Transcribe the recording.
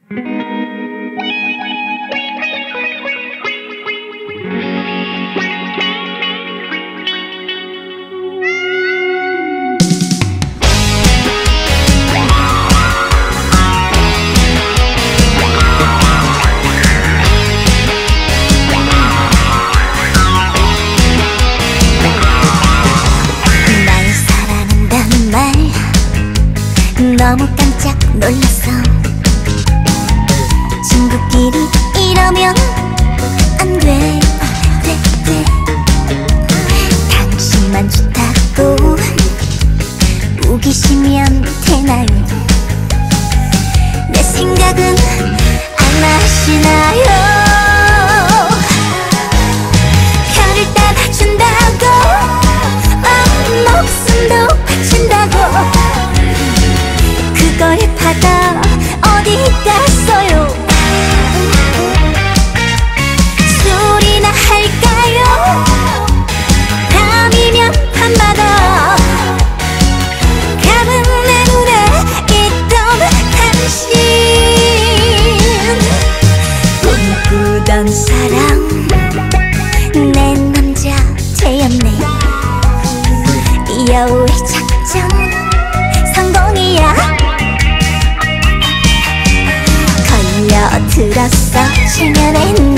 너무 깜짝 놀랐어. 친구끼리 이러면 안 돼. 당신만 좋다고 우기시면 되나요? 내 생각은 안 하시나요? 별을 따라준다고 목숨도 바친다고 그걸 받아 어디 갔어요? 소리나 할까요? 밤이면 밤마다 감은 내 눈에 있던 당신 꿈꾸던 사랑 내 남자 되었네. 여우의 작전 성공이야. 걸려들었어 최면에